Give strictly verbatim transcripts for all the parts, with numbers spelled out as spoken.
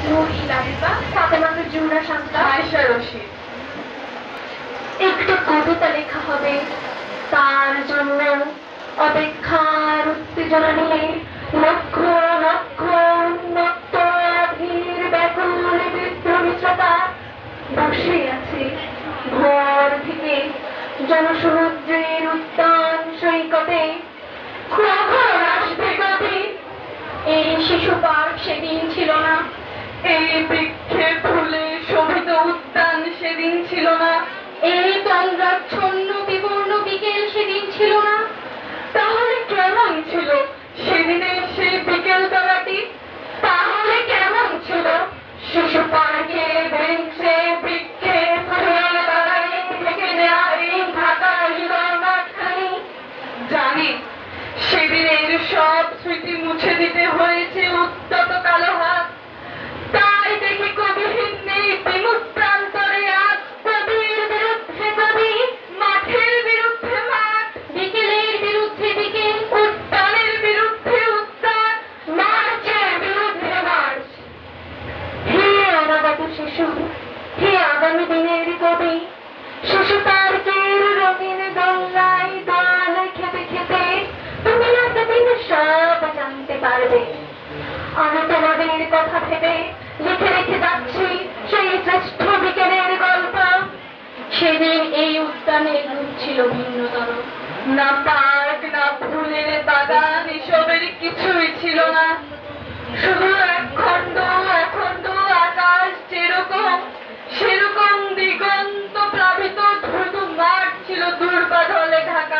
নুরি লাবিবা, ফাতেমাতুল জুহরা শান্তা, আয়েশা রশিদ। একটু কবিতা লেখা হবে, তার জন্য অপেক্ষার উত্তেজনা নিয়ে লক্ষ লক্ষ উন্মত্ত অধীর ব্যাকুল বিদ্রোহী শ্রোতা বসে আছে ভোর থেকে জনসমুদ্রের উদ্যান সৈকতে। কখন আসবে কবি? এই শিশু পার্ক সেদিন ছিল না, এই বৃক্ষে ফুলে শোভিত উদ্যান সেদিন ছিল না, এই তন্দ্রাচ্ছন্ন বিবর্ণ বিকেল সেদিন ছিল না। তাহলে কেমন ছিল সেদিনের সেই বিকেল বেলাটি? তাহলে কেমন ছিল শিশু পার্কে বেঞ্চে বৃক্ষে ফুলের বাগানে থেকে নেওয়া এই ঢাকা হৃদয় মাঠখানি? জানি সেদিনের সব স্মৃতি মুছে দিতে হয়েছে উদ্যত কালো হাত। তাই দেখি কবিহীন নেই বিমুখ প্রান্তরে আজ কবির বিরুদ্ধে কবি, মাঠের বিরুদ্ধে মাঠ, বিকেলের বিরুদ্ধে বিকেল, উদ্যানের বিরুদ্ধে উদ্যান, মার্চের বিরুদ্ধে মার্চ। হে অনাগত শিশু, হে আগামী দিনের কবি, শিশু পার্কের রঙিন দোলনায় দোল খেতে খেতে তুমি একদিন সব জানতে পারবে। আমি তোমাদের কথা ভেবে লিখে রেখে যাচ্ছি সেই শ্রেষ্ঠ বিকেলের গল্প। সেদিন এই উদ্যানের রূপ ছিল ভিন্নতর। না পার্ক না ফুলের বাগান এসবের কিছুই ছিল না, শুধু একখণ্ড অখণ্ড আকাশ যেরকম সেরকম দিগন্ত প্লাবিত দ্রুত মাঠ ছিল দুর্বাদলে ঢাকা,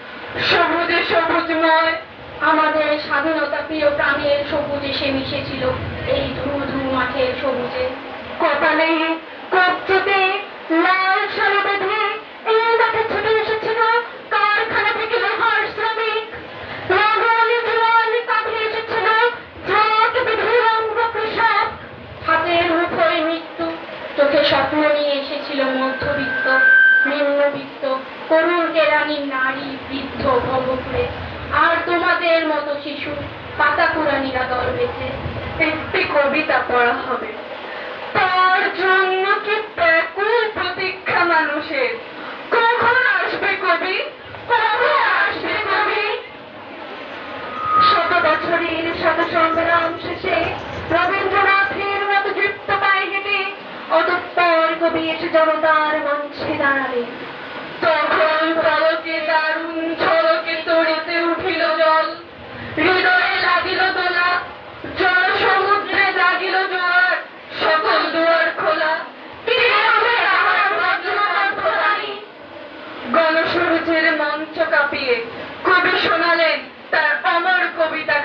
সবুজে সবুজময়। আমাদের স্বাধীনতা প্রিয় প্রাণের সবুজে সে মিশেছিল এই ধু ধু মাঠের সবুজে। কপালে কবজিতে লাল শাড়ি বেঁধে এই মাঠে ছুটে এসেছিল কারখানা থেকে লোহার শ্রমিক। লাঙল জোয়াল কাঁধে এসেছিল ঝাঁক বেঁধে অঙ্গ কৃষক। হাতের মুঠোয় মৃত্যু, চোখে স্বপ্ন নিয়ে এসেছিল মধ্যবিত্ত, নিম্নবিত্ত, করুণ কেরানি নারী, বৃদ্ধ, ভবঘুরে। আর তোমাদের মতো শিশু পাতা কুড়ানিরা দল বেঁধে। একটি কবিতা পড়া হবে, তার জন্য কি ব্যাকুল প্রতীক্ষা মানুষের। কখন আসবে কবি? কবে আসবে কবি? শত বছরের শত সংগ্রাম শেষে রবীন্দ্রনাথের মতো যুক্ত পায়ে হেঁটে অতঃপর কবি এসে জনতার মঞ্চে দাঁড়ালেন। তখন পলকে দারুণ ঝলকে তড়িতে উঠিল জল, হৃদয়ে লাগিল দোলা, জনসমুদ্রে জাগিল জোয়ার, সকল দুয়ার খোলা। কে হবে আমার বজ্রকণ্ঠ রানী? গণসূর্যের মঞ্চ কাঁপিয়ে কবি শোনালেন তার অমর কবিতা।